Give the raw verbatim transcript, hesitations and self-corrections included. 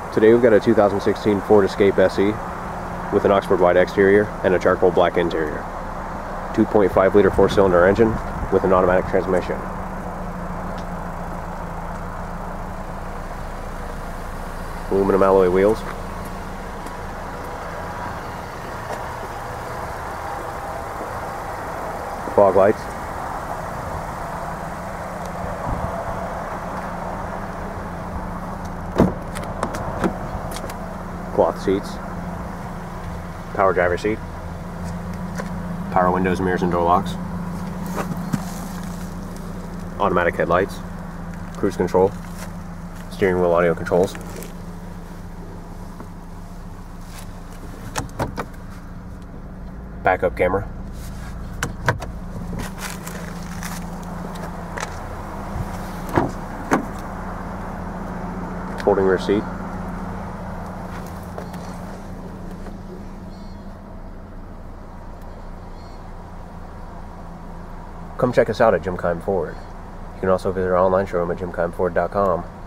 Today we've got a two thousand sixteen Ford Escape S E with an Oxford white exterior and a charcoal black interior. two point five liter four-cylinder engine with an automatic transmission. Aluminum alloy wheels. Fog lights. Cloth seats. Power driver seat. Power windows, mirrors, and door locks. Automatic headlights. Cruise control. Steering wheel audio controls. Backup camera. Folding rear seat. Come check us out at Jim Keim Ford. You can also visit our online showroom at jim keim ford dot com.